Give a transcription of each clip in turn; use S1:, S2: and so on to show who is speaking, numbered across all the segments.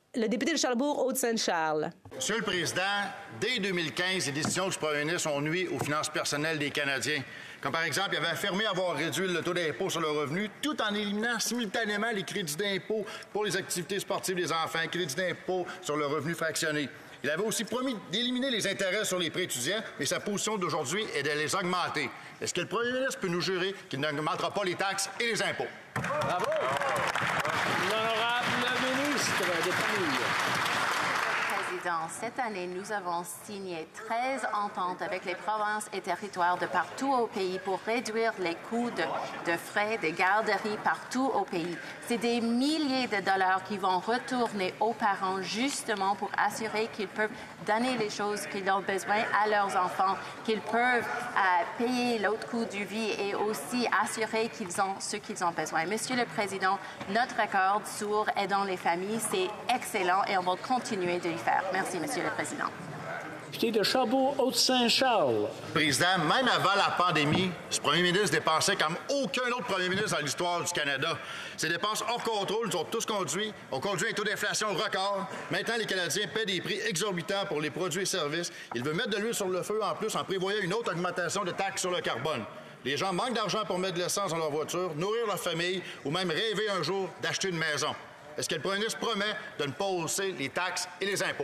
S1: Le député de Charlebourg, Haute-Sainte-Charles.
S2: Monsieur le Président, dès 2015, les décisions du premier ministre ont nui aux finances personnelles des Canadiens. Comme par exemple, il avait affirmé avoir réduit le taux d'impôt sur le revenu tout en éliminant simultanément les crédits d'impôt pour les activités sportives des enfants, crédits d'impôt sur le revenu fractionné. Il avait aussi promis d'éliminer les intérêts sur les prêts étudiants, mais sa position d'aujourd'hui est de les augmenter. Est-ce que le premier ministre peut nous jurer qu'il n'augmentera pas les taxes et les impôts?
S3: Bravo! L'honorable ministre des Familles.
S4: Cette année, nous avons signé 13 ententes avec les provinces et territoires de partout au pays pour réduire les coûts de frais de garderie partout au pays. C'est des milliers de dollars qui vont retourner aux parents justement pour assurer qu'ils peuvent donner les choses qu'ils ont besoin à leurs enfants, qu'ils peuvent payer l'autre coût du vie et aussi assurer qu'ils ont ce qu'ils ont besoin. Monsieur le Président, notre accord sur aidant les familles, c'est excellent et on va continuer de le faire. Merci, Monsieur le Président.
S3: Député de Charlebourg, Haute-Saint-Charles.
S2: Président, même avant la pandémie, ce premier ministre dépensait comme aucun autre premier ministre dans l'histoire du Canada. Ces dépenses hors contrôle nous ont tous conduit à un taux d'inflation record. Maintenant, les Canadiens paient des prix exorbitants pour les produits et services. Il veut mettre de l'huile sur le feu en plus en prévoyant une autre augmentation de taxes sur le carbone. Les gens manquent d'argent pour mettre de l'essence dans leur voiture, nourrir leur famille ou même rêver un jour d'acheter une maison. Est-ce que le premier ministre promet de ne pas hausser les taxes et les impôts?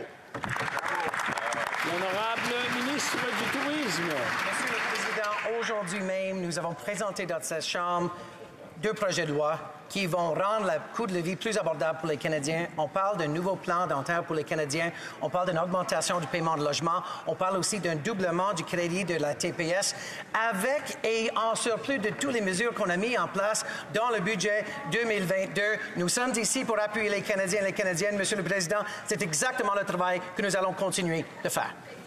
S3: L'honorable ministre du Tourisme.
S5: Monsieur le Président, aujourd'hui même, nous avons présenté dans cette Chambre 2 projets de loi qui vont rendre le coût de la vie plus abordable pour les Canadiens. On parle d'un nouveau plan dentaire pour les Canadiens. On parle d'une augmentation du paiement de logement. On parle aussi d'un doublement du crédit de la TPS avec et en surplus de toutes les mesures qu'on a mises en place dans le budget 2022. Nous sommes ici pour appuyer les Canadiens et les Canadiennes. Monsieur le Président, c'est exactement le travail que nous allons continuer de faire.